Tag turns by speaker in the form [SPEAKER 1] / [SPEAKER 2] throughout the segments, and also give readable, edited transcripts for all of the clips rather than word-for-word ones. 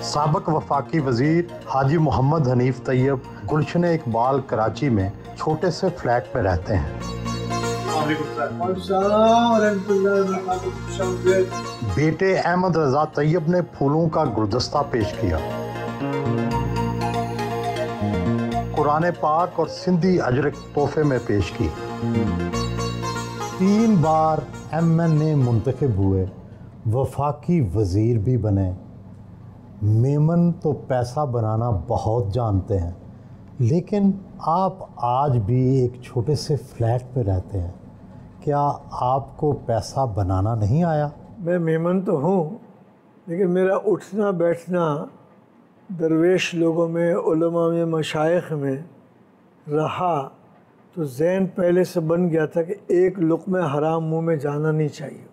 [SPEAKER 1] سابق وفاقی وزیر حاجی محمد حنیف طیب گلشن اقبال کراچی میں چھوٹے سے فلیٹ میں رہتے ہیں۔ بیٹے احمد رضا طیب نے پھولوں کا گلدستہ پیش کیا، قرآن پاک اور سندھی اجرک تحفے میں پیش کی۔ 3 بار MNA منتخب ہوئے، وفاقی وزیر بھی بنے۔ میمن تو پیسہ بنانا بہت جانتے ہیں، لیکن آپ آج بھی ایک چھوٹے سے فلیٹ میں رہتے ہیں، کیا آپ کو پیسہ بنانا نہیں آیا؟
[SPEAKER 2] میں میمن تو ہوں، لیکن میرا اٹھنا بیٹھنا درویش لوگوں میں، علماء میں، مشائخ میں رہا تو ذہن پہلے سے بن گیا تھا کہ ایک لقمہ حرام منہ میں جانا نہیں چاہیے۔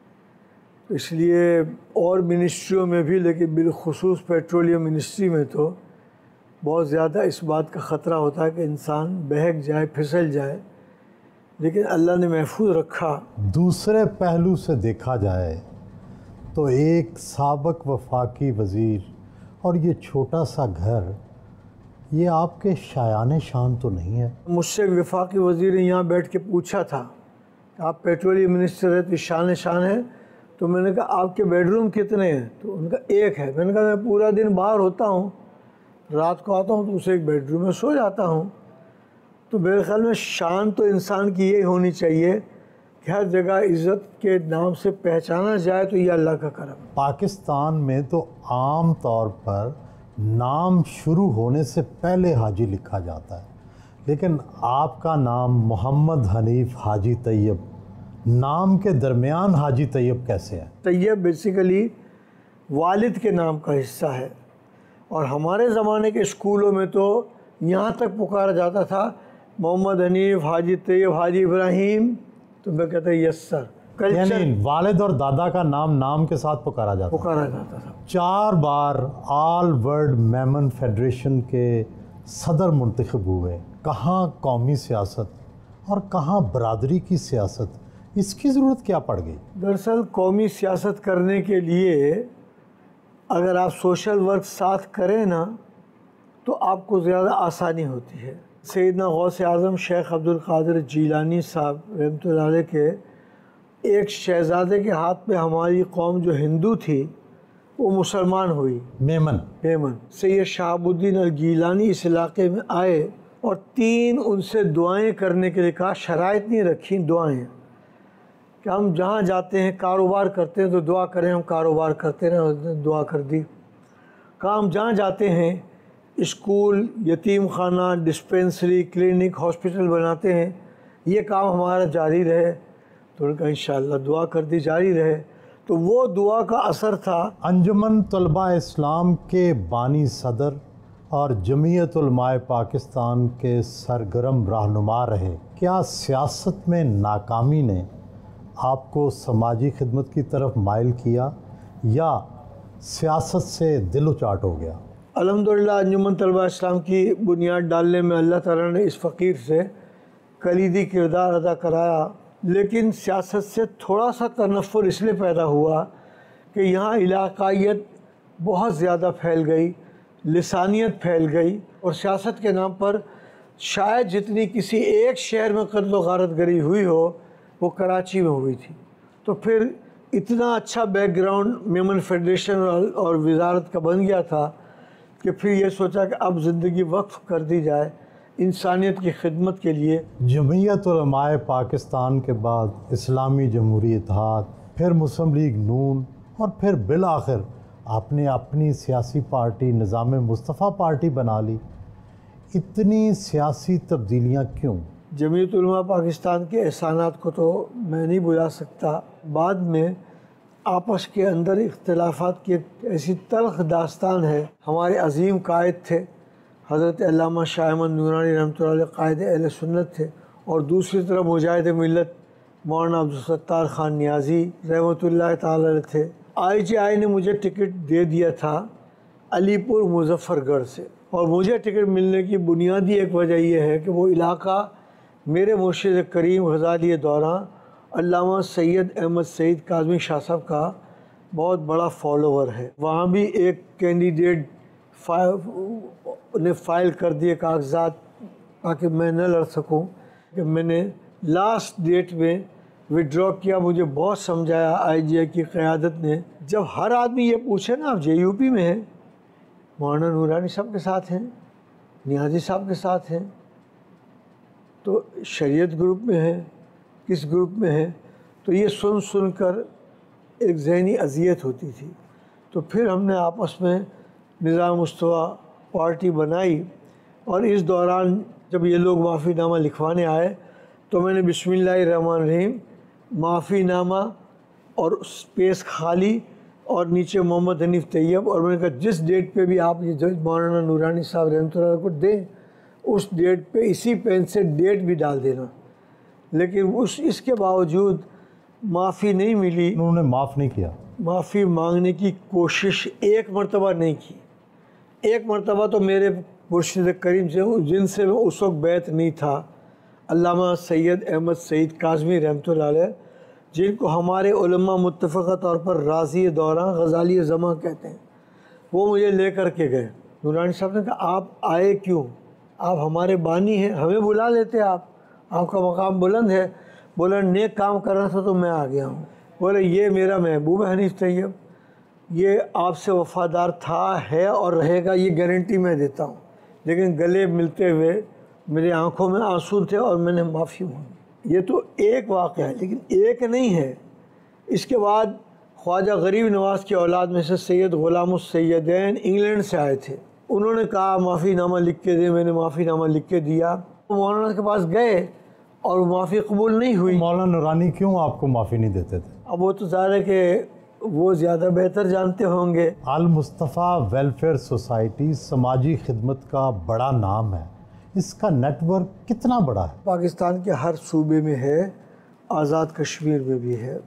[SPEAKER 2] اس لیے اور منسٹریوں میں بھی، لیکن بالخصوص پیٹرولیم منسٹری میں تو بہت زیادہ اس بات کا خطرہ ہوتا ہے کہ انسان بہک جائے، پھسل جائے، لیکن اللہ نے محفوظ رکھا۔
[SPEAKER 1] دوسرے پہلو سے دیکھا جائے تو ایک سابق وفاقی وزیر اور یہ چھوٹا سا گھر، یہ آپ کے شایان شان تو نہیں ہے؟
[SPEAKER 2] مجھ سے ایک وفاقی وزیر نے یہاں بیٹھ کے پوچھا تھا کہ آپ پیٹرولیم منسٹر ہے تو شان ہے؟ تو میں نے کہا آپ کے بیڈ روم کتنے ہیں؟ تو ان کا ایک ہے۔ میں نے کہا میں پورا دن باہر ہوتا ہوں، رات کو آتا ہوں تو اسے ایک بیڈ روم میں سو جاتا ہوں۔ تو میرے خیال میں شان تو انسان کی یہ ہونی چاہیے کہ ہر جگہ عزت کے نام سے پہچانا جائے، تو یہ اللہ کا کرم۔
[SPEAKER 1] پاکستان میں تو عام طور پر نام شروع ہونے سے پہلے حاجی لکھا جاتا ہے، لیکن آپ کا نام محمد حنیف حاجی طیب، نام کے درمیان حاجی طیب کیسے ہے؟
[SPEAKER 2] طیب بیسیکلی والد کے نام کا حصہ ہے، اور ہمارے زمانے کے اسکولوں میں تو یہاں تک پکارا جاتا تھا محمد حنیف حاجی طیب حاجی ابراہیم، تو میں کہتا یس سر۔
[SPEAKER 1] یعنی والد اور دادا کا نام کے ساتھ پکارا جاتا
[SPEAKER 2] تھا۔
[SPEAKER 1] 4 بار آل ورلڈ میمن فیڈریشن کے صدر منتخب ہوئے۔ کہاں قومی سیاست اور کہاں برادری کی سیاست، اس کی ضرورت کیا پڑ گئی؟
[SPEAKER 2] دراصل قومی سیاست کرنے کے لیے اگر آپ سوشل ورک ساتھ کریں نا تو آپ کو زیادہ آسانی ہوتی ہے۔ سیدنا غوث اعظم شیخ عبد القادر جیلانی صاحب رحمۃ اللہ علیہ کے ایک شہزادے کے ہاتھ میں ہماری قوم جو ہندو تھی وہ مسلمان ہوئی، میمن۔ سید شہاب الدین الگیلانی اس علاقے میں آئے اور 3 ان سے دعائیں کرنے کے لیے کہا، شرائط نہیں رکھی، دعائیں کہ ہم جہاں جاتے ہیں کاروبار کرتے ہیں تو دعا کریں، ہم کاروبار کرتے رہے، دعا کر دی۔ کہا ہم جہاں جاتے ہیں اسکول، یتیم خانہ، ڈسپینسری، کلینک، ہاسپٹل بناتے ہیں، یہ کام ہمارا جاری رہے۔ تو انہوں نے کہا انشاءاللہ، دعا کر دی جاری رہے۔ تو وہ دعا کا اثر تھا۔
[SPEAKER 1] انجمن طلباء اسلام کے بانی صدر اور جمعیت علماء پاکستان کے سرگرم رہنما رہے، کیا سیاست میں ناکامی نے آپ کو سماجی خدمت کی طرف مائل کیا یا سیاست سے دل اچاٹ ہو گیا؟
[SPEAKER 2] الحمدللہ انجمن طلباء اسلام کی بنیاد ڈالنے میں اللہ تعالیٰ نے اس فقیر سے کلیدی کردار ادا کرایا، لیکن سیاست سے تھوڑا سا تنفر اس لیے پیدا ہوا کہ یہاں علاقائیت بہت زیادہ پھیل گئی، لسانیت پھیل گئی، اور سیاست کے نام پر شاید جتنی کسی ایک شہر میں قتل و غارت گری ہوئی ہو وہ کراچی میں ہوئی تھی۔ تو پھر اتنا اچھا بیک گراؤنڈ میمن فیڈریشن اور وزارت کا بن گیا تھا کہ پھر یہ سوچا کہ اب زندگی وقف کر دی جائے انسانیت کی خدمت کے لیے۔
[SPEAKER 1] جمعیت علماء پاکستان کے بعد اسلامی جمہوری اتحاد، پھر مسلم لیگ نون، اور پھر بالآخر آپ نے اپنی سیاسی پارٹی نظام مصطفیٰ پارٹی بنا لی۔ اتنی سیاسی تبدیلیاں کیوں؟
[SPEAKER 2] جمعیت علماء پاکستان کے احسانات کو تو میں نہیں بلا سکتا۔ بعد میں آپس کے اندر اختلافات کی ایک ایسی تلخ داستان ہے۔ ہمارے عظیم قائد تھے حضرت علامہ شاہ احمد نورانی رحمۃ اللہ علیہ، قائد اہل سنت تھے، اور دوسری طرف مجاہد ملت مولانا عبدالستار خان نیازی رحمۃ اللہ تعالی علیہ تھے۔ IGI نے مجھے ٹکٹ دے دیا تھا علی پور مظفر گڑھ سے، اور مجھے ٹکٹ ملنے کی بنیادی ایک وجہ یہ ہے کہ وہ علاقہ میرے مرشد کریم غزالی دوران علامہ سید احمد سعید کاظمی شاہ صاحب کا بہت بڑا فالوور ہے. وہاں بھی ایک کینڈیڈیٹ نے فائل کر دیے کاغذات تاکہ میں نہ لڑ سکوں کہ میں نے لاسٹ ڈیٹ میں وڈرا کیا. مجھے بہت سمجھایا آئی جی آئی کی قیادت نے. جب ہر آدمی یہ پوچھے نا آپ جے یو پی میں ہیں, مولانا نورانی صاحب کے ساتھ ہیں, نیازی صاحب کے ساتھ ہیں, تو شریعت گروپ میں ہیں, کس گروپ میں ہیں, تو یہ سن کر ایک ذہنی اذیت ہوتی تھی. تو پھر ہم نے آپس میں نظام مستویٰ پارٹی بنائی, اور اس دوران جب یہ لوگ معافی نامہ لکھوانے آئے تو میں نے بسم اللہ الرحمن الرحیم معافی نامہ اور اسپیس خالی اور نیچے محمد حنیف طیب, اور میں نے کہا جس ڈیٹ پہ بھی آپ یہ مولانا نورانی صاحب رحمۃ اللہ علیہ کو دیں اس ڈیٹ پہ اسی پین سے ڈیٹ بھی ڈال دینا. لیکن اس کے باوجود معافی نہیں ملی.
[SPEAKER 1] انہوں نے معاف نہیں کیا.
[SPEAKER 2] معافی مانگنے کی کوشش ایک مرتبہ نہیں کی. ایک مرتبہ تو میرے مرشد کریم سے, جن سے میں اس وقت بیعت نہیں تھا, علامہ سید احمد سعید کاظمی رحمۃ اللہ علیہ, جن کو ہمارے علماء متفقہ طور پر راضی دوران غزالی زماں کہتے ہیں, وہ مجھے لے کر کے گئے. نورانی صاحب نے کہا آپ آئے کیوں؟ آپ ہمارے بانی ہیں, ہمیں بلا لیتے آپ کا مقام بلند ہے. بولا نیک کام کرنا تھا تو میں آ گیا ہوں. بولے یہ میرا محبوب ہے حنیف طیب, یہ آپ سے وفادار تھا, ہے اور رہے گا, یہ گارنٹی میں دیتا ہوں. لیکن گلے ملتے ہوئے میری آنکھوں میں آنسو تھے اور میں نے معافی مانگی. یہ تو ایک واقعہ ہے, لیکن ایک نہیں ہے. اس کے بعد خواجہ غریب نواز کی اولاد میں سے سید غلام السیدین انگلینڈ سے آئے تھے. انہوں نے کہا معافی نامہ لکھ کے دیں. میں نے معافی نامہ لکھ کے دیا. مولانا کے پاس گئے اور معافی قبول نہیں ہوئی.
[SPEAKER 1] مولانا نورانی کیوں آپ کو معافی نہیں دیتے تھے؟
[SPEAKER 2] اب وہ تو ظاہر ہے کہ وہ زیادہ بہتر جانتے ہوں گے.
[SPEAKER 1] المصطفیٰ ویلفیئر سوسائٹی سماجی خدمت کا بڑا نام ہے. اس کا نیٹ ورک کتنا بڑا ہے؟
[SPEAKER 2] پاکستان کے ہر صوبے میں ہے, آزاد کشمیر میں بھی ہے,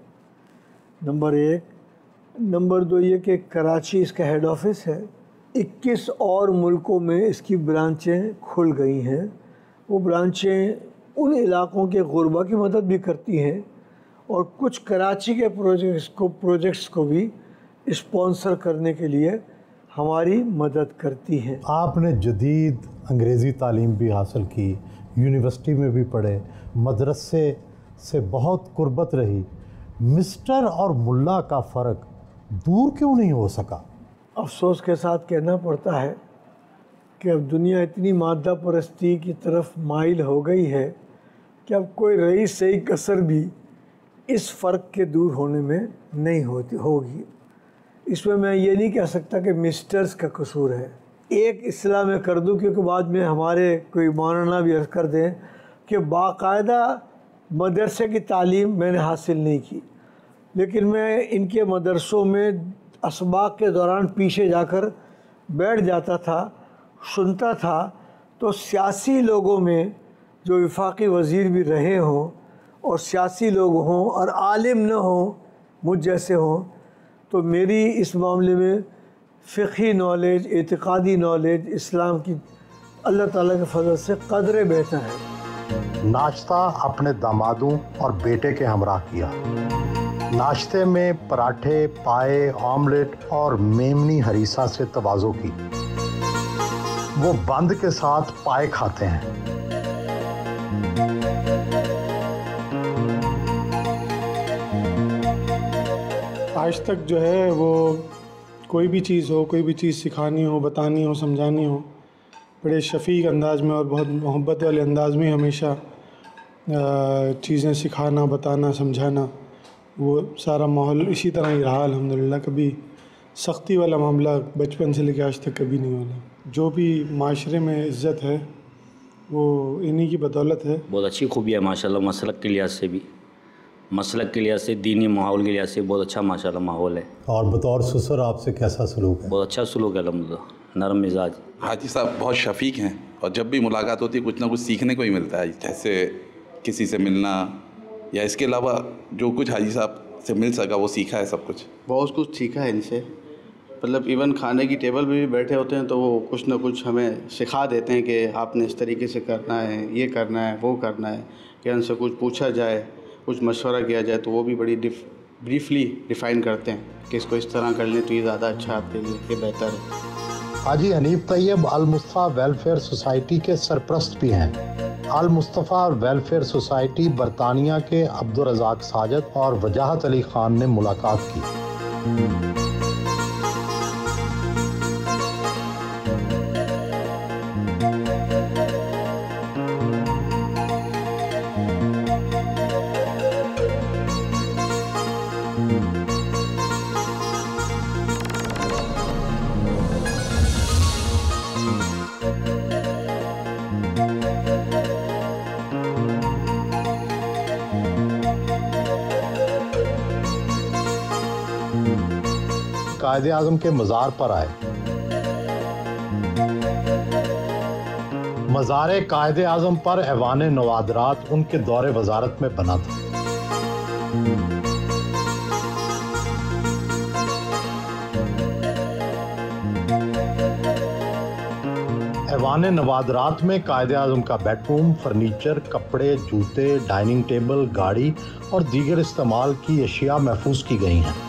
[SPEAKER 2] نمبر 1. نمبر 2 یہ کہ کراچی اس کا ہیڈ آفس ہے. 21 اور ملکوں میں اس کی برانچیں کھل گئی ہیں. وہ برانچیں ان علاقوں کے غربا کی مدد بھی کرتی ہیں, اور کچھ کراچی کے پروجیکٹس کو بھی اسپانسر کرنے کے لیے ہماری مدد کرتی ہیں.
[SPEAKER 1] آپ نے جدید انگریزی تعلیم بھی حاصل کی, یونیورسٹی میں بھی پڑھے, مدرسے سے بہت قربت رہی. مسٹر اور ملا کا فرق دور کیوں نہیں ہو سکا؟
[SPEAKER 2] افسوس کے ساتھ کہنا پڑتا ہے کہ اب دنیا اتنی مادہ پرستی کی طرف مائل ہو گئی ہے کہ اب کوئی رہی صحیح کسر بھی اس فرق کے دور ہونے میں نہیں ہوگی. اس میں یہ نہیں کہہ سکتا کہ مسٹرز کا قصور ہے. ایک اصلاح میں کر دوں, کیونکہ بعد میں ہمارے کوئی مولانا بھی عرض کر دیں کہ باقاعدہ مدرسے کی تعلیم میں نے حاصل نہیں کی, لیکن میں ان کے مدرسوں میں اسباق کے دوران پیچھے جا کر بیٹھ جاتا تھا, سنتا تھا. تو سیاسی لوگوں میں جو وفاقی وزیر بھی رہے ہوں اور سیاسی لوگ ہوں اور عالم نہ ہوں, مجھ جیسے ہوں, تو میری اس معاملے میں فقہی نالج, اعتقادی نالج, اسلام کی اللہ تعالیٰ کے فضل سے قدر بہتر ہے.
[SPEAKER 1] ناشتہ اپنے دامادوں اور بیٹے کے ہمراہ کیا. ناشتے میں پراٹھے, پائے, آملیٹ اور میمنی ہریسہ سے تواضع کی. وہ بند کے ساتھ پائے کھاتے ہیں.
[SPEAKER 3] آج تک جو ہے وہ کوئی بھی چیز ہو, کوئی بھی چیز سکھانی ہو, بتانی ہو, سمجھانی ہو, بڑے شفیق انداز میں اور بہت محبت والے انداز میں ہمیشہ چیزیں سکھانا, بتانا, سمجھانا, وہ سارا ماحول اسی طرح ہی رہا الحمدللہ. کبھی سختی والا معاملہ بچپن سے لے کے آج تک کبھی نہیں ہونا. جو بھی معاشرے میں عزت ہے وہ انہی کی بدولت ہے.
[SPEAKER 4] بہت اچھی خوبی ہے ماشاءاللہ. مسلک کے لحاظ سے بھی, مسلک کے لحاظ سے, دینی ماحول کے لحاظ سے بہت اچھا ماشاءاللہ ماحول ہے.
[SPEAKER 1] اور بطور سسر آپ سے کیسا سلوک ہے؟
[SPEAKER 4] بہت اچھا سلوک ہے الحمدللہ, نرم مزاج.
[SPEAKER 5] حاجی صاحب بہت شفیق ہیں, اور جب بھی ملاقات ہوتی ہے کچھ نہ کچھ سیکھنے کو ہی ملتا ہے. جیسے کسی سے ملنا, یا اس کے علاوہ جو کچھ حاجی صاحب سے مل سکا وہ سیکھا ہے سب کچھ.
[SPEAKER 6] بہت کچھ سیکھا ہے ان سے. مطلب ایون کھانے کی ٹیبل پہ بھی بیٹھے ہوتے ہیں تو وہ کچھ نہ کچھ ہمیں سکھا دیتے ہیں کہ آپ نے اس طریقے سے کرنا ہے, یہ کرنا ہے, وہ کرنا ہے. کہ ان سے کچھ پوچھا جائے, کچھ مشورہ کیا جائے تو وہ بھی بڑی بریفلی ڈیفائن کرتے ہیں کہ اس کو اس طرح کر لیں تو یہ زیادہ اچھا آپ کے لیے یہ بہتر ہے۔
[SPEAKER 1] حاجی حنیف طیب المصطفیٰ ویلفیئر سوسائٹی کے سرپرست بھی ہیں۔ المصطفیٰ ویلفیئر سوسائٹی برطانیہ کے عبدالرزاق ساجد اور وجاہت علی خان نے ملاقات کی۔ قائد اعظم کے مزار پر آئے۔ مزار قائد اعظم پر ایوان نوادرات ان کے دور وزارت میں بنا تھا۔ ایوان نوادرات میں قائد اعظم کا بیڈ روم، فرنیچر، کپڑے، جوتے، ڈائننگ ٹیبل، گاڑی اور دیگر استعمال کی اشیاء محفوظ کی گئی ہیں۔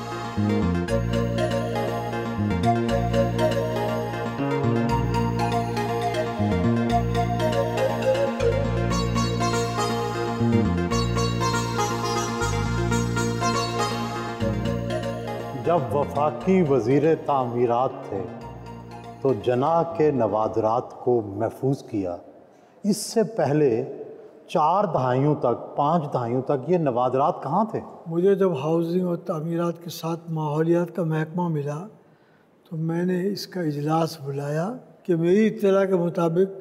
[SPEAKER 1] جب وفاقی وزیر تعمیرات تھے تو جناح کے نوادرات کو محفوظ کیا۔ اس سے پہلے 4 دہائیوں تک 5 دہائیوں تک یہ نوادرات کہاں تھے؟
[SPEAKER 2] مجھے جب ہاؤسنگ اور تعمیرات کے ساتھ ماحولیات کا محکمہ ملا تو میں نے اس کا اجلاس بلایا کہ میری اطلاع کے مطابق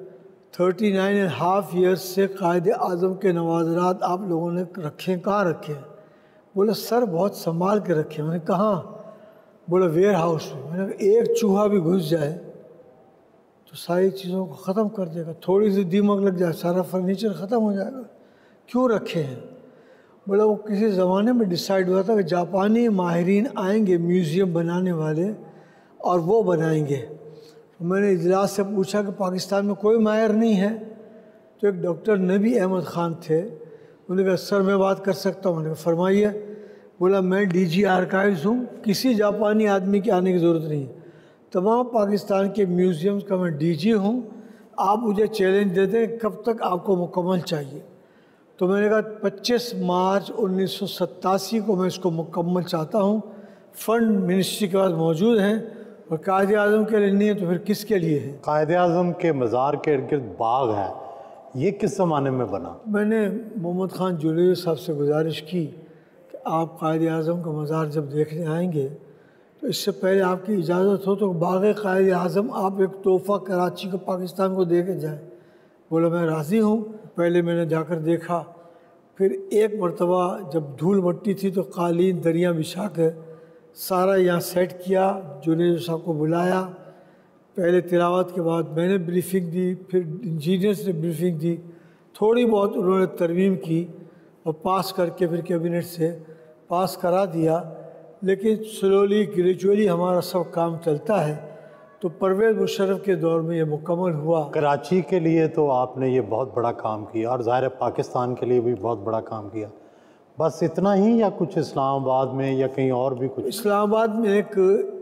[SPEAKER 2] 39.5 ایئرس سے قائد اعظم کے نوادرات آپ لوگوں نے رکھے، کہاں رکھے؟ بولا سر بہت سنبھال کے رکھے۔ میں نے کہاں؟ بولا ویئر ہاؤس میں۔ میں نے کہا ایک چوہا بھی گھس جائے تو ساری چیزوں کو ختم کر دے گا، تھوڑی سی دیمک لگ جائے سارا فرنیچر ختم ہو جائے گا، کیوں رکھے ہیں؟ بولا وہ کسی زمانے میں ڈیسائیڈ ہوا تھا کہ جاپانی ماہرین آئیں گے میوزیم بنانے والے اور وہ بنائیں گے۔ میں نے اجلاس سے پوچھا کہ پاکستان میں کوئی ماہر نہیں ہے؟ تو ایک ڈاکٹر نبی احمد خان تھے، انہوں نے کہا سر میں بات کر سکتا ہوں۔ میں نے کہا فرمائیے۔ بولا میں ڈی جی آرکائیوز ہوں، کسی جاپانی آدمی کے آنے کی ضرورت نہیں، تمام پاکستان کے میوزیمز کا میں ڈی جی ہوں، آپ مجھے چیلنج دے دیں کب تک آپ کو مکمل چاہیے۔ تو میں نے کہا 25 مارچ 1987 کو میں اس کو مکمل چاہتا ہوں، فنڈ منسٹری کے پاس موجود ہیں، اور قائد اعظم کے لیے نہیں ہے تو پھر کس کے لیے ہے؟
[SPEAKER 1] قائد اعظم کے مزار کے ارد گرد باغ ہے، یہ کس زمانے میں بنا؟
[SPEAKER 2] میں نے محمد خان جولیری صاحب سے گزارش کی کہ آپ قائد اعظم کا مزار جب دیکھنے آئیں گے تو اس سے پہلے آپ کی اجازت ہو تو باغ قائد اعظم آپ ایک تحفہ کراچی کو پاکستان کو دے کے جائیں۔ بولا میں راضی ہوں۔ پہلے میں نے جا کر دیکھا، پھر ایک مرتبہ جب دھول مٹی تھی تو قالین دریا بچھا کر سارا یہاں سیٹ کیا، جولیری صاحب کو بلایا، پہلے تلاوت کے بعد میں نے بریفنگ دی، پھر انجینئرس نے بریفنگ دی، تھوڑی بہت انہوں نے ترمیم کی اور پاس کر کے پھر کیبنٹ سے پاس کرا دیا۔ لیکن سلولی گریجولی ہمارا سب کام چلتا ہے، تو پرویز مشرف کے دور میں یہ مکمل ہوا۔
[SPEAKER 1] کراچی کے لیے تو آپ نے یہ بہت بڑا کام کیا، اور ظاہر ہے پاکستان کے لیے بھی بہت بڑا کام کیا۔ بس اتنا ہی یا کچھ اسلام آباد میں یا کہیں اور بھی کچھ؟
[SPEAKER 2] اسلام آباد میں ایک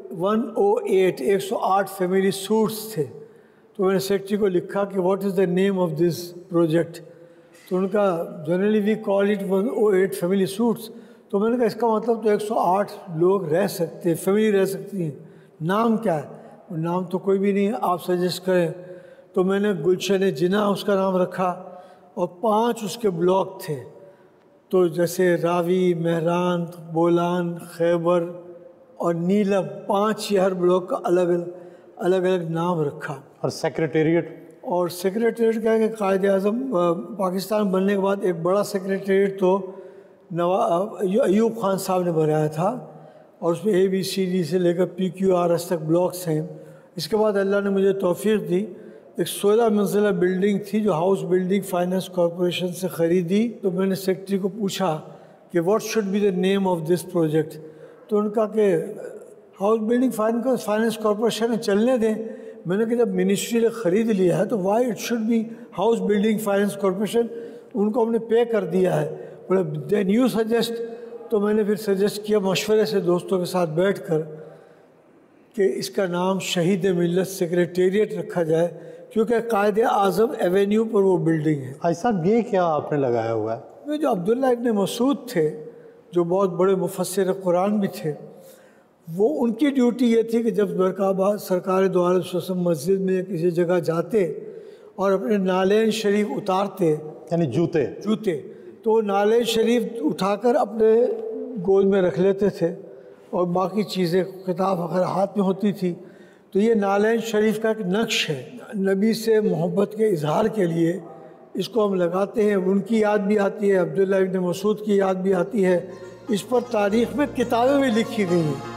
[SPEAKER 2] 108 فیملی سوٹس تھے، تو میں نے سیکرٹری کو لکھا کہ what is the name of this project, تو ان کا generally we call it 108 family suites. تو میں نے کہا اس کا مطلب تو 108 لوگ رہ سکتے ہیں، فیملی رہ سکتی ہیں، نام کیا ہے؟ وہ نام تو کوئی بھی نہیں ہے، آپ سجیسٹ کریں۔ تو میں نے گلشن جناح اس کا نام رکھا، اور 5 اس کے بلاک تھے، تو جیسے راوی، مہران، بولان، خیبر اور نیلم، 5 ہر بلاک کا الگ الگ نام رکھا۔
[SPEAKER 1] اور سیکریٹریٹ؟ اور
[SPEAKER 2] سیکریٹریٹ کیا ہے کہ قائد اعظم پاکستان بننے کے بعد ایک بڑا سیکریٹریٹ تو ایوب خان صاحب نے بنایا تھا، اور اس میں ABCD سے لے کر PQRS تک بلاکس ہیں۔ اس کے بعد اللہ نے مجھے توفیق دی، ایک 16 منزلہ بلڈنگ تھی جو ہاؤس بلڈنگ فائنانس کارپوریشن سے خریدی۔ تو میں نے سیکرٹری کو پوچھا کہ what should be the name of this project, تو ان کا کہ ہاؤس بلڈنگ فائنانس کارپوریشن چلنے دیں۔ میں نے کہا جب منسٹری نے خرید لیا ہے تو why it should be house building finance corporation, ان کو ہم نے پے کر دیا ہے۔ بولے دین یو سجیسٹ۔ تو میں نے پھر سجیسٹ کیا مشورے سے دوستوں کے ساتھ بیٹھ کر کہ اس کا نام شہید ملت سیکریٹریٹ رکھا جائے، کیونکہ قائد اعظم ایونیو پر وہ بلڈنگ ہے۔
[SPEAKER 1] حاجی صاحب یہ کیا آپ نے لگایا ہوا ہے؟
[SPEAKER 2] یہ جو عبداللہ ابن مسعود تھے، جو بہت بڑے مفسر قرآن بھی تھے، وہ ان کی ڈیوٹی یہ تھی کہ جب مرکبہ سرکار دو عالم صلی اللہ علیہ وسلم مسجد میں کسی جگہ جاتے اور اپنے نالین شریف اتارتے،
[SPEAKER 1] یعنی جوتے،
[SPEAKER 2] تو وہ نالین شریف اٹھا کر اپنے گود میں رکھ لیتے تھے، اور باقی چیزیں کتاب اگر ہاتھ میں ہوتی تھی تو یہ نالین شریف کا ایک نقش ہے، نبی سے محبت کے اظہار کے لیے اس کو ہم لگاتے ہیں۔ ان کی یاد بھی آتی ہے، عبداللہ ابن مسعود کی یاد بھی آتی ہے، اس پر تاریخ میں کتابیں بھی لکھی گئی ہیں۔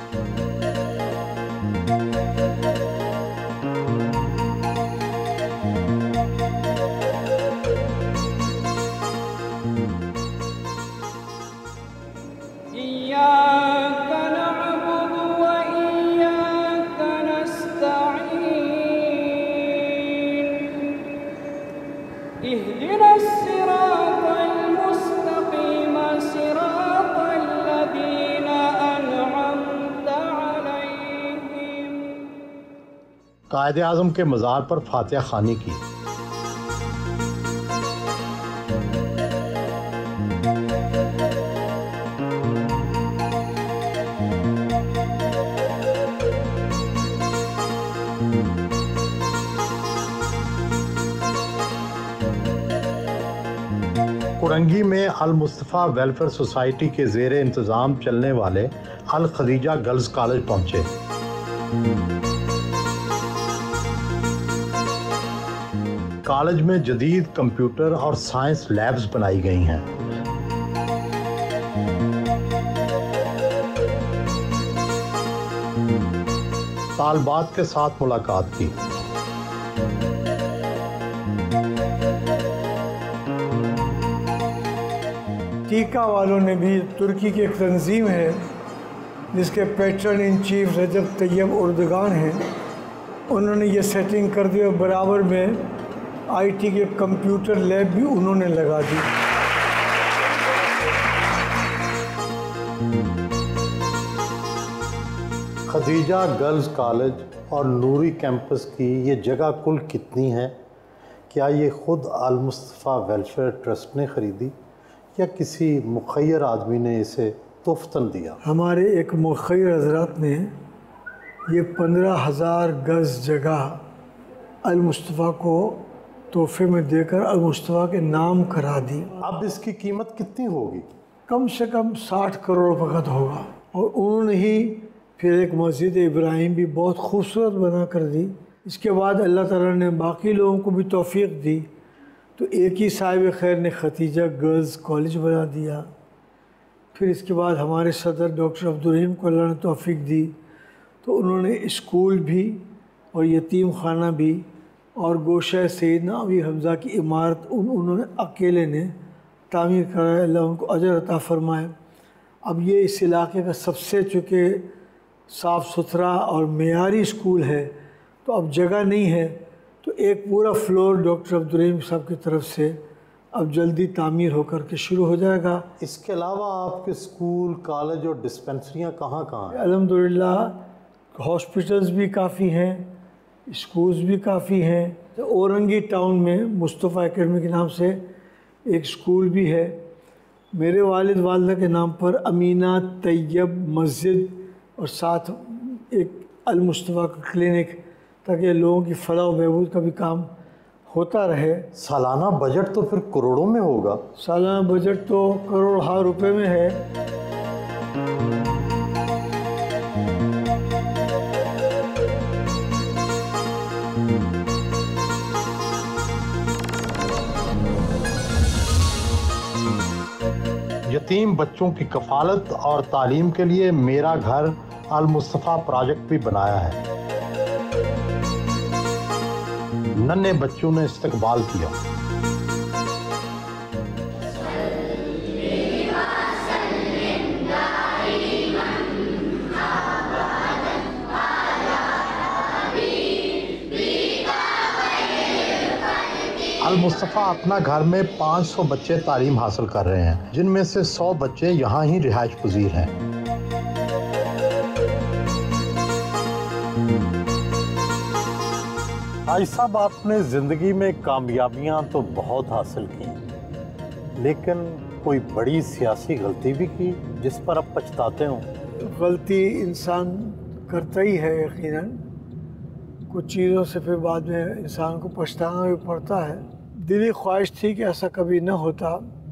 [SPEAKER 1] قائد اعظم کے مزار پر فاتحہ خوانی کی۔ کڑنگی میں المصطفیٰ ویلفیئر سوسائٹی کے زیر انتظام چلنے والے الخدیجہ گرلز کالج پہنچے۔ کالج میں جدید کمپیوٹر اور سائنس لیبز بنائی گئی ہیں۔ طالبات کے ساتھ ملاقات کی۔
[SPEAKER 2] ٹیکا والوں نے بھی، ترکی کی ایک تنظیم ہے جس کے patron in chief Recep Tayyip Erdogan ہیں، انہوں نے یہ سیٹنگ کر دی اور برابر میں آئی ٹی کے کمپیوٹر لیب بھی انہوں نے لگا دی۔
[SPEAKER 1] خدیجہ گرلز کالج اور نوری کیمپس کی یہ جگہ کل کتنی ہے؟ کیا یہ خود المصطفیٰ ویلفیئر ٹرسٹ نے خریدی یا کسی مخیر آدمی نے اسے تحفتاً دیا؟
[SPEAKER 2] ہمارے ایک مخیر حضرات نے یہ 15,000 گز جگہ المصطفیٰ کو تحفے میں دے کر المصطفیٰ کے نام کرا دی۔
[SPEAKER 1] اب اس کی قیمت کتنی ہوگی؟
[SPEAKER 2] کم سے کم 60 کروڑ وقت ہوگا، اور انہوں نے ہی پھر ایک مسجد ابراہیم بھی بہت خوبصورت بنا کر دی۔ اس کے بعد اللہ تعالیٰ نے باقی لوگوں کو بھی توفیق دی، تو ایک ہی صاحب خیر نے خدیجہ گرلز کالج بنا دیا۔ پھر اس کے بعد ہمارے صدر ڈاکٹر عبدالرحیم کو اللہ نے توفیق دی، تو انہوں نے اسکول بھی اور یتیم خانہ بھی اور گوشہ سیدنا ابی حمزہ کی عمارت انہوں نے اکیلے نے تعمیر کرایا، اللہ ان کو اجر عطا فرمائے۔ اب یہ اس علاقے کا سب سے چونکہ صاف ستھرا اور معیاری اسکول ہے، تو اب جگہ نہیں ہے، تو ایک پورا فلور ڈاکٹر عبدالرحیم صاحب کی طرف سے اب جلدی تعمیر ہو کر کے شروع ہو جائے گا۔
[SPEAKER 1] اس کے علاوہ آپ کے اسکول، کالج اور ڈسپنسریاں کہاں کہاں ہیں؟
[SPEAKER 2] الحمدللہ ہاسپٹلز بھی کافی ہیں، اسکولز بھی کافی ہیں۔ اورنگی ٹاؤن میں مصطفیٰ اکیڈمی کے نام سے ایک اسکول بھی ہے۔ میرے والد والدہ کے نام پر امینہ طیب مسجد اور ساتھ ایک المصطفیٰ کا کلینک، تاکہ لوگوں کی فلاح و بہبود کا بھی کام ہوتا رہے۔
[SPEAKER 1] سالانہ بجٹ تو پھر کروڑوں میں ہوگا؟
[SPEAKER 2] سالانہ بجٹ تو کروڑ روپے میں ہے۔
[SPEAKER 1] یتیم بچوں کی کفالت اور تعلیم کے لیے میرا گھر المصطفیٰ پروجیکٹ بھی بنایا ہے۔ ننھے بچوں نے استقبال کیا۔ المصطفیٰ اپنا گھر میں 500 بچے تعلیم حاصل کر رہے ہیں، جن میں سے 100 بچے یہاں ہی رہائش پذیر ہیں۔ حاجی صاحب، آپ نے زندگی میں کامیابیاں تو بہت حاصل کی، لیکن کوئی بڑی سیاسی غلطی بھی کی جس پر اب پچھتاتے ہوں؟
[SPEAKER 2] غلطی انسان کرتا ہی ہے یقیناً، کچھ چیزوں سے پھر بعد میں انسان کو پچھتانا بھی پڑتا ہے۔ دلی خواہش تھی کہ ایسا کبھی نہ ہوتا،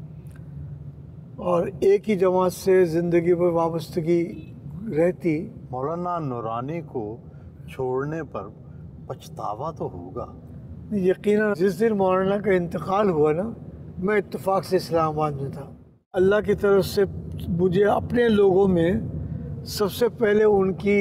[SPEAKER 2] اور ایک ہی جماعت سے زندگی پر وابستگی رہتی۔
[SPEAKER 1] مولانا نورانی کو چھوڑنے پر پچھتاوا تو ہوگا؟
[SPEAKER 2] یقیناً جس دن مولانا کا انتقال ہوا نا، میں اتفاق سے اسلام آباد میں تھا۔ اللہ کی طرف سے مجھے اپنے لوگوں میں سب سے پہلے ان کی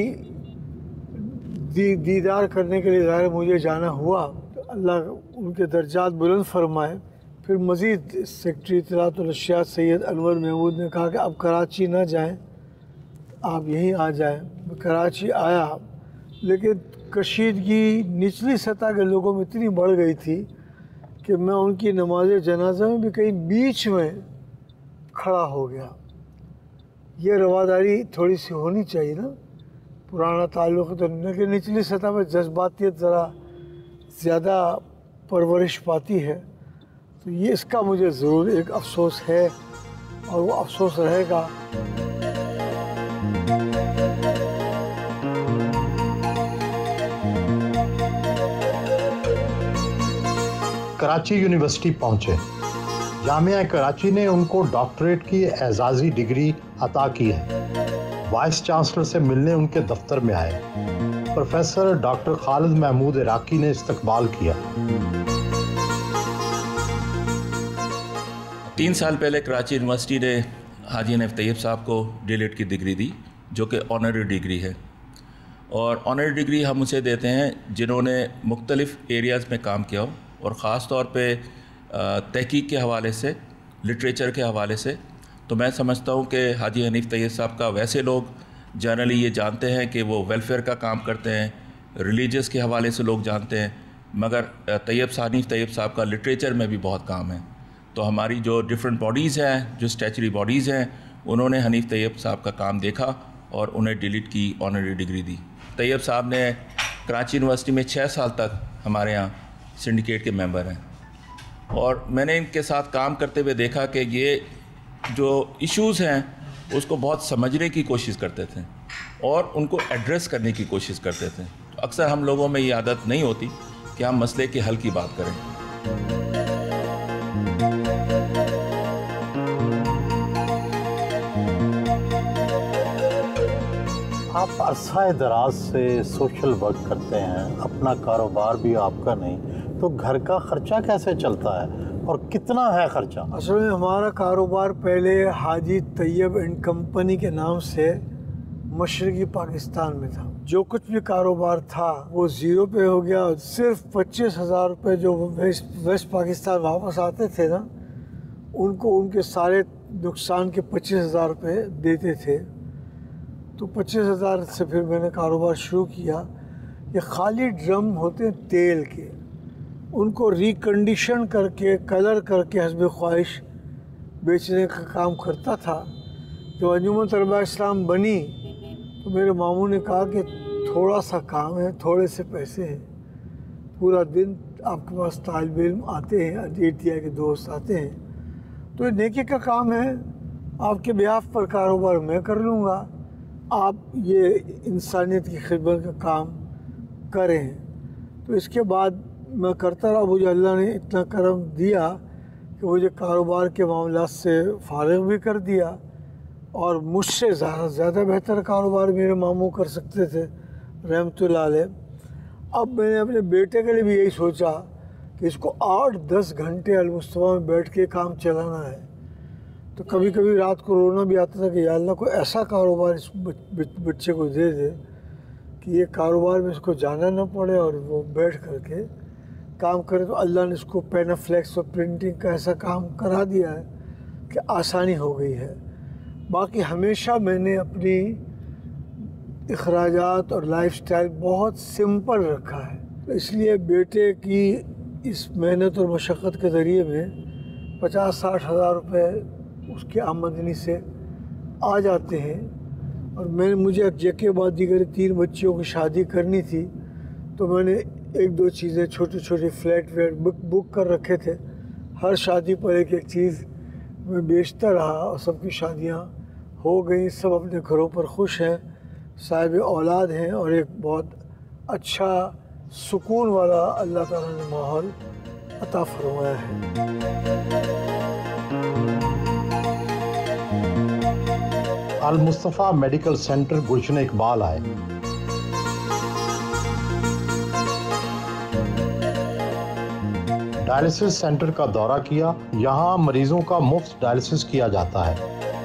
[SPEAKER 2] دیدار کرنے کے لیے ظاہر مجھے جانا ہوا، تو اللہ ان کے درجات بلند فرمائے۔ پھر مزید سیکرٹری اطلاعات الاشیاء سید انور محمود نے کہا کہ اب کراچی نہ جائیں، آپ یہیں آ جائیں۔ میں کراچی آیا، لیکن کشیدگی نچلی سطح کے لوگوں میں اتنی بڑھ گئی تھی کہ میں ان کی نماز جنازہ میں بھی کہیں بیچ میں کھڑا ہو گیا۔ یہ رواداری تھوڑی سی ہونی چاہیے نا، پرانا تعلق تو نہیں کہ نچلی سطح پر جذباتیت ذرا زیادہ پرورش پاتی ہے، تو یہ اس کا مجھے ضرور ایک افسوس ہے، اور وہ افسوس رہے گا۔
[SPEAKER 1] کراچی یونیورسٹی پہنچے، جامعہ کراچی نے ان کو ڈاکٹریٹ کی اعزازی ڈگری عطا کی ہے۔ وائس چانسلر سے ملنے ان کے دفتر میں آئے، پروفیسر ڈاکٹر خالد محمود عراقی نے استقبال کیا۔
[SPEAKER 7] 3 سال پہلے کراچی یونیورسٹی نے حاجی حنیف طیب صاحب کو ڈی ایل ایڈ کی ڈگری دی، جو کہ آنرری ڈگری ہے، اور آنرری ڈگری ہم اسے دیتے ہیں جنہوں نے مختلف ایریاز میں کام کیا ہو، اور خاص طور پہ تحقیق کے حوالے سے، لٹریچر کے حوالے سے۔ تو میں سمجھتا ہوں کہ حاجی حنیف طیب صاحب کا، ویسے لوگ جنرلی یہ جانتے ہیں کہ وہ ویلفیئر کا کام کرتے ہیں، ریلیجس کے حوالے سے لوگ جانتے ہیں، مگر حنیف طیب صاحب کا لٹریچر میں بھی بہت کام ہے۔ تو ہماری جو ڈفرینٹ باڈیز ہیں، جو اسٹیچری باڈیز ہیں، انہوں نے حنیف طیب صاحب کا کام دیکھا اور انہیں ڈیلیٹ کی آنرری ڈگری دی۔ طیب صاحب نے کراچی یونیورسٹی میں 6 سال تک ہمارے ہاں سنڈیکیٹ کے ممبر ہیں، اور میں نے ان کے ساتھ کام کرتے ہوئے دیکھا کہ یہ جو ایشوز ہیں اس کو بہت سمجھنے کی کوشش کرتے تھے اور ان کو ایڈریس کرنے کی کوشش کرتے تھے۔ اکثر ہم لوگوں میں یہ عادت نہیں ہوتی کہ ہم مسئلے کے حل کی بات کریں۔
[SPEAKER 1] آپ عرصہ دراز سے سوشل ورک کرتے ہیں، اپنا کاروبار بھی آپ کا نہیں، تو گھر کا خرچہ کیسے چلتا ہے اور کتنا ہے خرچہ؟
[SPEAKER 2] اصل میں ہمارا کاروبار پہلے حاجی طیب اینڈ کمپنی کے نام سے مشرقی پاکستان میں تھا۔ جو کچھ بھی کاروبار تھا وہ زیرو پہ ہو گیا، صرف 25,000 روپے جو ویسٹ پاکستان واپس آتے تھے نا، ان کو ان کے سارے نقصان کے 25,000 روپے دیتے تھے۔ تو 25,000 سے پھر میں نے کاروبار شروع کیا۔ یہ خالی ڈرم ہوتے ہیں تیل کے، ان کو ریکنڈیشن کر کے، کلر کر کے حسب خواہش بیچنے کا کام کرتا تھا۔ جب انجمن طلباء اسلام بنی تو میرے ماموں نے کہا کہ تھوڑا سا کام ہے، تھوڑے سے پیسے ہیں، پورا دن آپ کے پاس طالب علم آتے ہیں، ITI کے دوست آتے ہیں، تو یہ نیکی کا کام ہے، آپ کے بیاف پر کاروبار میں کر لوں گا، آپ یہ انسانیت کی خدمت کا کام کریں۔ تو اس کے بعد میں کرتا رہا، مجھے اللہ نے اتنا کرم دیا کہ مجھے کاروبار کے معاملات سے فارغ بھی کر دیا، اور مجھ سے زیادہ بہتر کاروبار میرے ماموں کر سکتے تھے رحمۃ اللہ علیہ۔ اب میں نے اپنے بیٹے کے لیے بھی یہی سوچا کہ اس کو 8-10 گھنٹے المصطفیٰ میں بیٹھ کے کام چلانا ہے، تو کبھی کبھی رات کو رونا بھی آتا تھا کہ یا اللہ کوئی ایسا کاروبار اس بچے کو دے دے کہ یہ کاروبار میں اس کو جانا نہ پڑے اور وہ بیٹھ کر کے کام کرے۔ تو اللہ نے اس کو پینافلیکس اور پرنٹنگ کا ایسا کام کرا دیا ہے کہ آسانی ہو گئی ہے۔ باقی ہمیشہ میں نے اپنی اخراجات اور لائف سٹائل بہت سمپل رکھا ہے، تو اس لیے بیٹے کی اس محنت اور مشقت کے ذریعے میں 50-60 ہزار روپے اس کی آمدنی سے آ جاتے ہیں، اور مجھے یکے بعد دیگر 3 بچیوں کی شادی کرنی تھی، تو میں نے 1-2 چیزیں چھوٹی چھوٹی فلیٹ ویٹ بک کر رکھے تھے. ہر شادی پر ایک چیز میں بیچتا رہا اور سب کی شادیاں ہو گئیں، سب اپنے گھروں پر خوش ہیں، صاحب اولاد ہیں، اور ایک بہت اچھا سکون والا اللہ تعالیٰ نے ماحول عطا فرمایا ہے.
[SPEAKER 1] المصطفیٰ میڈیکل سینٹر گلشن اقبال آئے. ڈائلسس سینٹر کا دورہ کیا. یہاں مریضوں کا مفت ڈائلسس کیا جاتا ہے.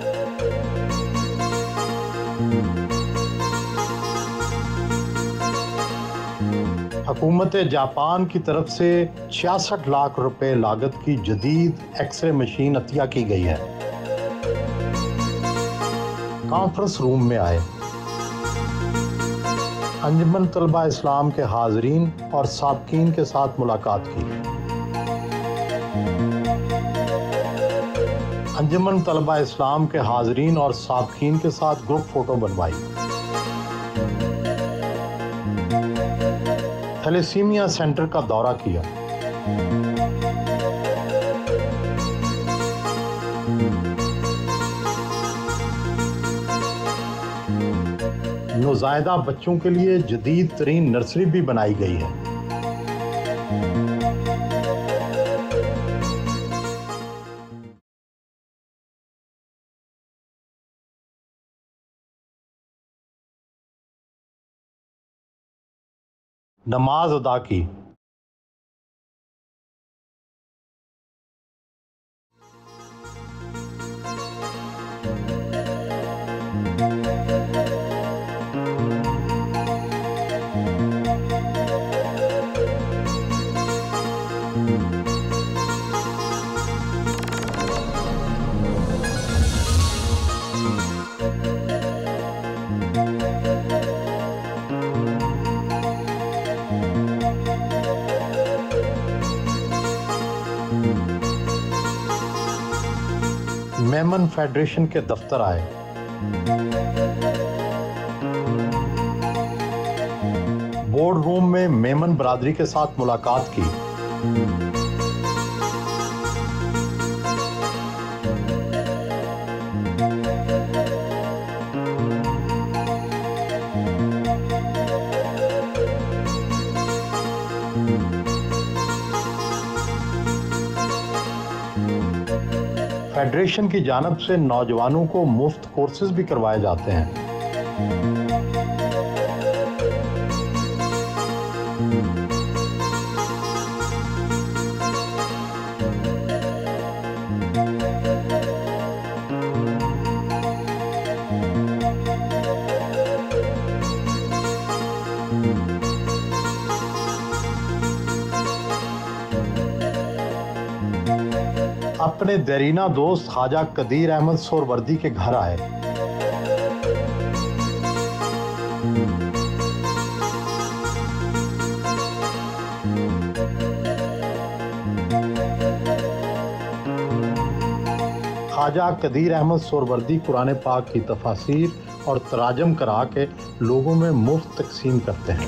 [SPEAKER 1] حکومت جاپان کی طرف سے 66 لاکھ روپے لاگت کی جدید ایکس رے مشین عطیہ کی گئی ہے. کانفرنس روم میں آئے. انجمن طلبہ اسلام کے حاضرین اور سابقین کے ساتھ ملاقات کی. انجمن طلبہ اسلام کے حاضرین اور سابقین کے ساتھ گروپ فوٹو بنوائی. تھیلیسیمیا سینٹر کا دورہ کیا. نوزائیدہ بچوں کے لیے جدید ترین نرسری بھی بنائی گئی ہے. نماز ادا کی. میمن فیڈریشن کے دفتر آئے. بورڈ روم میں میمن برادری کے ساتھ ملاقات کی. فیڈریشن کی جانب سے نوجوانوں کو مفت کورسز بھی کروائے جاتے ہیں. اپنے دیرینہ دوست خواجہ قدیر احمد سہروردی کے گھر آئے. خواجہ قدیر احمد سہروردی قرآن پاک کی تفاسیر اور تراجم کرا کے لوگوں میں مفت تقسیم کرتے ہیں.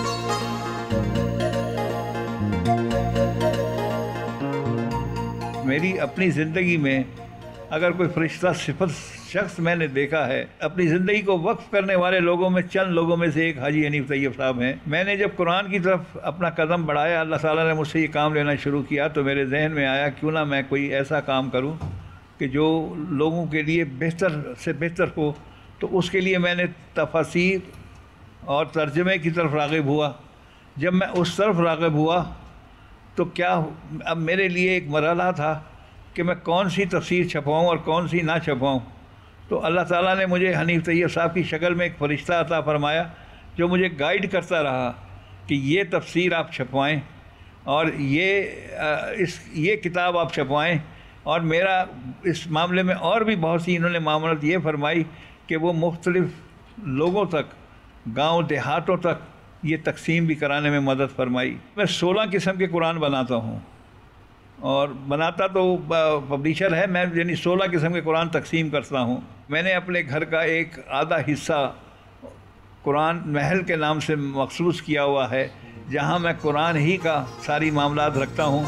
[SPEAKER 8] میری اپنی زندگی میں اگر کوئی فرشتہ صفت شخص میں نے دیکھا ہے، اپنی زندگی کو وقف کرنے والے لوگوں میں چند لوگوں میں سے ایک حاجی حنیف طیب صاحب ہیں. میں نے جب قرآن کی طرف اپنا قدم بڑھایا، اللہ تعالیٰ نے مجھ سے یہ کام لینا شروع کیا، تو میرے ذہن میں آیا کیوں نہ میں کوئی ایسا کام کروں کہ جو لوگوں کے لیے بہتر سے بہتر ہو. تو اس کے لیے میں نے تفاسیر اور ترجمے کی طرف راغب ہوا. جب میں اس طرف راغب ہوا تو کیا اب میرے لیے ایک مرحلہ تھا کہ میں کون سی تفسیر چھپواؤں اور کون سی نہ چھپواؤں. تو اللہ تعالیٰ نے مجھے حنیف طیب صاحب کی شکل میں ایک فرشتہ عطا فرمایا جو مجھے گائیڈ کرتا رہا کہ یہ تفسیر آپ چھپوائیں اور یہ کتاب آپ چھپوائیں. اور میرا اس معاملے میں اور بھی بہت سی انہوں نے معاملات یہ فرمائی کہ وہ مختلف لوگوں تک، گاؤں دیہاتوں تک یہ تقسیم بھی کرانے میں مدد فرمائی. میں 16 قسم کے قرآن بناتا ہوں اور بناتا تو پبلیشر ہے میں، یعنی 16 قسم کے قرآن تقسیم کرتا ہوں. میں نے اپنے گھر کا ایک آدھا حصہ قرآن محل کے نام سے مخصوص کیا ہوا ہے، جہاں میں قرآن ہی کا ساری معاملات رکھتا ہوں.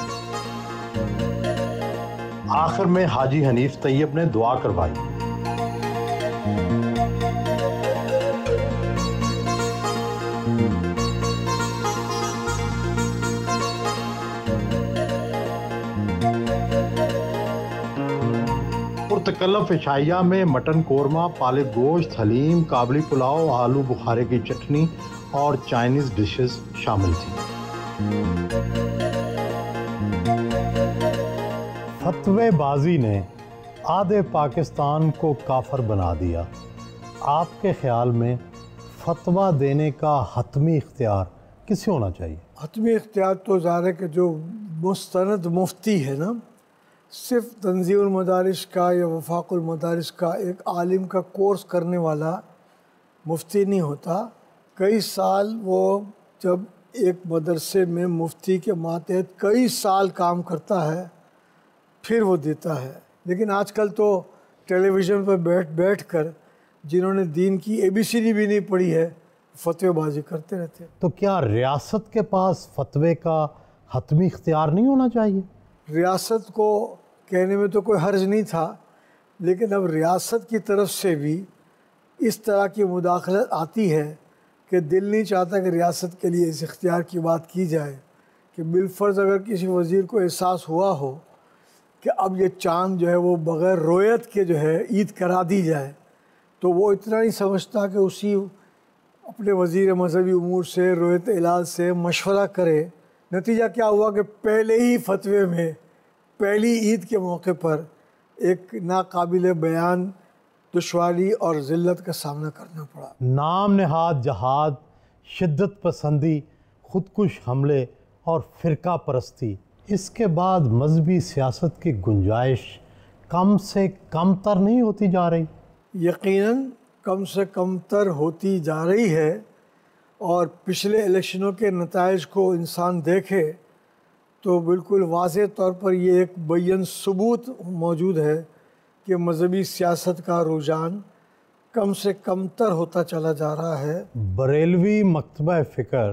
[SPEAKER 1] آخر میں حاجی حنیف طیب نے دعا کروائی. پرتکلف عشائیہ میں مٹن قورمہ، پالک گوشت، حلیم، کابلی پلاؤ، آلو بخارے کی چٹنی اور چائنیز ڈشز شامل تھیں. فتوے بازی نے آدھے پاکستان کو کافر بنا دیا. آپ کے خیال میں فتویٰ دینے کا حتمی اختیار کسے ہونا چاہیے؟
[SPEAKER 2] حتمی اختیار تو ظاہر ہے کہ جو مستند مفتی ہے نا، صرف تنظیم المدارس کا یا وفاق المدارس کا ایک عالم کا کورس کرنے والا مفتی نہیں ہوتا. کئی سال وہ جب ایک مدرسے میں مفتی کے ماتحت کئی سال کام کرتا ہے پھر وہ دیتا ہے. لیکن آج کل تو ٹیلی ویژن پر بیٹھ کر جنہوں نے دین کی ABCD بھی نہیں پڑھی ہے فتوی بازی کرتے رہتے.
[SPEAKER 1] تو کیا ریاست کے پاس فتوے کا حتمی اختیار نہیں ہونا چاہیے؟
[SPEAKER 2] ریاست کو کہنے میں تو کوئی حرج نہیں تھا، لیکن اب ریاست کی طرف سے بھی اس طرح کی مداخلت آتی ہے کہ دل نہیں چاہتا کہ ریاست کے لیے اس اختیار کی بات کی جائے کہ بالفرض اگر کسی وزیر کو احساس ہوا ہو کہ اب یہ چاند جو ہے وہ بغیر رویت کے جو ہے عید کرا دی جائے، تو وہ اتنا نہیں سمجھتا کہ اسی اپنے وزیر مذہبی امور سے، رویت ہلال سے مشورہ کرے. نتیجہ کیا ہوا کہ پہلے ہی فتوے میں پہلی عید کے موقع پر ایک ناقابل بیان دشواری اور ذلت کا سامنا کرنا پڑا.
[SPEAKER 1] نام نہاد جہاد، شدت پسندی، خودکش حملے اور فرقہ پرستی، اس کے بعد مذہبی سیاست کی گنجائش کم سے کم تر نہیں ہوتی جا رہی؟
[SPEAKER 2] یقیناً کم سے کم تر ہوتی جا رہی ہے، اور پچھلے الیکشنوں کے نتائج کو انسان دیکھے تو بالکل واضح طور پر یہ ایک بین ثبوت موجود ہے کہ مذہبی سیاست کا رجحان کم سے کم تر ہوتا چلا جا رہا ہے.
[SPEAKER 1] بریلوی مکتبہ فکر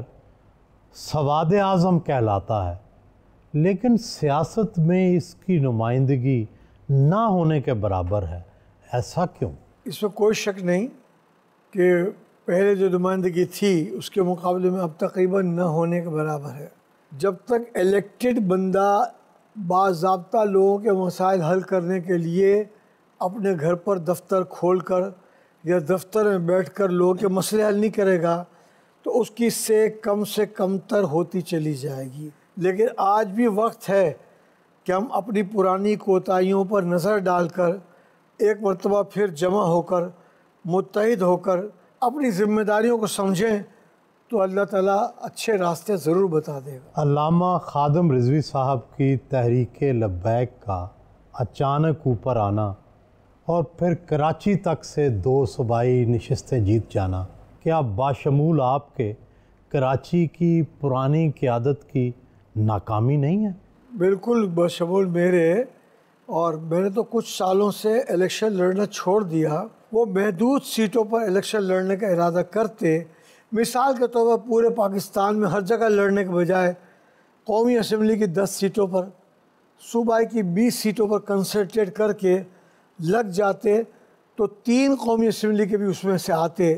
[SPEAKER 1] سواد اعظم کہلاتا ہے، لیکن سیاست میں اس کی نمائندگی نہ ہونے کے برابر ہے. ایسا کیوں؟
[SPEAKER 2] اس میں کوئی شک نہیں کہ پہلے جو نمائندگی تھی اس کے مقابلے میں اب تقریباً نہ ہونے کے برابر ہے. جب تک الیکٹڈ بندہ باضابطہ لوگوں کے مسائل حل کرنے کے لیے اپنے گھر پر دفتر کھول کر یا دفتر میں بیٹھ کر لوگوں کے مسئلے حل نہیں کرے گا تو اس کی سے کم تر ہوتی چلی جائے گی. لیکن آج بھی وقت ہے کہ ہم اپنی پرانی کوتاہیوں پر نظر ڈال کر ایک مرتبہ پھر جمع ہو کر متحد ہو کر اپنی ذمہ داریوں کو سمجھیں تو اللہ تعالیٰ اچھے راستے ضرور بتا دے گا.
[SPEAKER 1] علامہ خادم رضوی صاحب کی تحریک لبیک کا اچانک اوپر آنا اور پھر کراچی تک سے 2 صوبائی نشستیں جیت جانا، کیا باشمول آپ کے کراچی کی پرانی قیادت کی ناکامی نہیں ہے؟
[SPEAKER 2] بالکل بشمول میرے، اور میں نے تو کچھ سالوں سے الیکشن لڑنا چھوڑ دیا. وہ محدود سیٹوں پر الیکشن لڑنے کا ارادہ کرتے، مثال کے طور پر پورے پاکستان میں ہر جگہ لڑنے کے بجائے قومی اسمبلی کی 10 سیٹوں پر، صوبائی کی 20 سیٹوں پر کنسنٹریٹ کر کے لگ جاتے تو 3 قومی اسمبلی کے بھی اس میں سے آتے،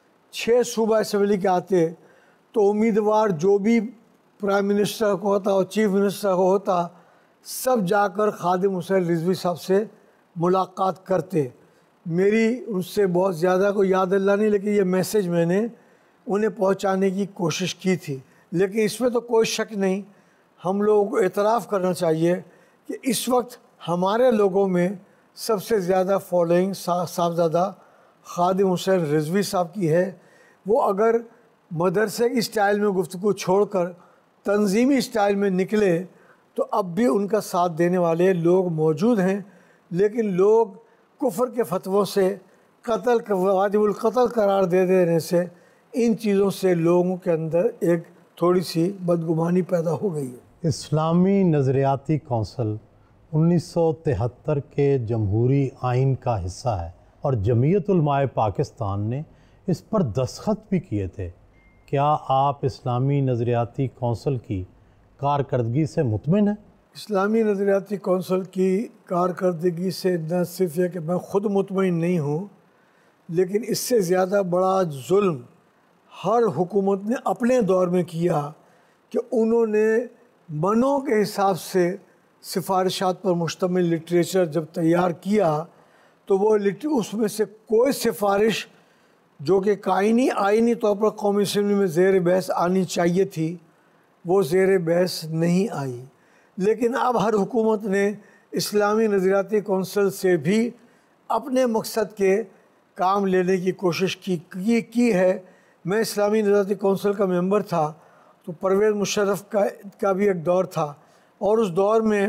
[SPEAKER 2] 6 صوبہ اسمبلی کے آتے، تو امیدوار جو بھی پرائم منسٹر کو ہوتا اور چیف منسٹر کو ہوتا سب جا کر خادم حسین رضوی صاحب سے ملاقات کرتے. میری ان سے بہت زیادہ کوئی یاد اللہ نہیں، لیکن یہ میسیج میں نے انہیں پہنچانے کی کوشش کی تھی. لیکن اس میں تو کوئی شک نہیں، ہم لوگوں کو اعتراف کرنا چاہیے کہ اس وقت ہمارے لوگوں میں سب سے زیادہ فالوئنگ صاحبزادہ خادم حسین رضوی صاحب کی ہے. وہ اگر مدرسے کی اسٹائل میں گفتگو چھوڑ کر تنظیمی اسٹائل میں نکلے تو اب بھی ان کا ساتھ دینے والے لوگ موجود ہیں، لیکن لوگ کفر کے فتووں سے قتل واجب القتل قرار دے دینے سے ان چیزوں سے لوگوں کے اندر ایک تھوڑی سی بدگمانی پیدا ہو گئی ہے۔
[SPEAKER 1] اسلامی نظریاتی کونسل 1973 کے جمہوری آئین کا حصہ ہے اور جمعیت علماء پاکستان نے اس پر دستخط بھی کیے تھے۔ کیا آپ اسلامی نظریاتی کونسل کی کارکردگی سے مطمئن ہیں؟
[SPEAKER 2] اسلامی نظریاتی کونسل کی کارکردگی سے نہ صرف یہ کہ میں خود مطمئن نہیں ہوں، لیکن اس سے زیادہ بڑا ظلم ہر حکومت نے اپنے دور میں کیا کہ انہوں نے منوں کے حساب سے سفارشات پر مشتمل لٹریچر جب تیار کیا تو وہ اس میں سے کوئی سفارش جو کہ آئینی طور پر قومی اسمبلی میں زیر بحث آنی چاہیے تھی وہ زیر بحث نہیں آئی۔ لیکن اب ہر حکومت نے اسلامی نظریاتی کونسل سے بھی اپنے مقصد کے کام لینے کی کوشش کی ہے۔ میں اسلامی نظریاتی کونسل کا ممبر تھا تو پرویز مشرف کا بھی ایک دور تھا، اور اس دور میں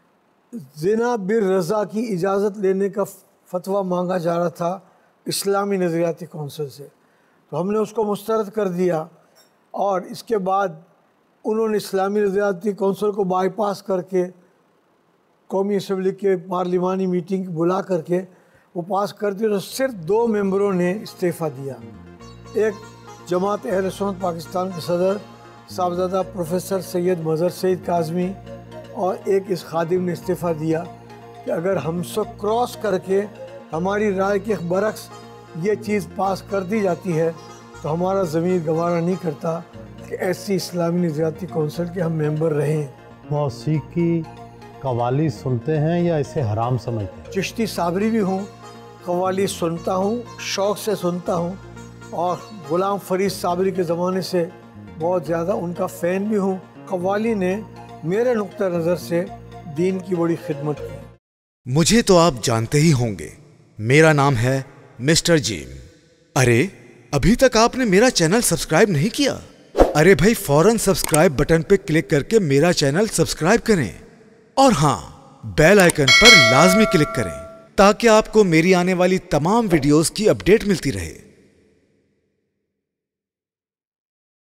[SPEAKER 2] زنا بالرضا کی اجازت لینے کا فتویٰ مانگا جا رہا تھا اسلامی نظریاتی کونسل سے، تو ہم نے اس کو مسترد کر دیا، اور اس کے بعد انہوں نے اسلامی نظریاتی کونسل کو بائی پاس کر کے قومی اسمبلی کے پارلیمانی میٹنگ بلا کر کے وہ پاس کر دی، تو صرف 2 ممبروں نے استعفیٰ دیا۔ ایک جماعت اہل سنت پاکستان کے صدر صاحبزادہ پروفیسر سید مظہر سعید کاظمی، اور ایک اس خادم نے استعفیٰ دیا کہ اگر ہم سے کراس کر کے ہماری رائے کے برعکس یہ چیز پاس کر دی جاتی ہے تو ہمارا ضمیر گوارا نہیں کرتا کہ ایسی اسلامی نظریاتی کونسل کے ہم ممبر رہیں۔
[SPEAKER 1] موسیقی قوالی سنتے ہیں یا اسے حرام سمجھتے ہیں؟
[SPEAKER 2] چشتی صابری بھی ہوں، قوالی سنتا ہوں، شوق سے سنتا ہوں، اور غلام فرید صابری کے زمانے سے بہت زیادہ ان کا فین بھی ہوں۔ قوالی نے میرے نقطہ نظر سے دین کی بڑی خدمت کی۔
[SPEAKER 9] مجھے تو آپ جانتے ہی ہوں گے، میرا نام ہے مسٹر جیم۔ ارے ابھی تک آپ نے میرا چینل سبسکرائب نہیں کیا؟ ارے بھائی فوراً سبسکرائب بٹن پہ کلک کر کے میرا چینل سبسکرائب کریں، اور ہاں بیل آئیکن پر لازمی کلک کریں تاکہ آپ کو میری آنے والی تمام ویڈیوز کی اپڈیٹ ملتی رہے۔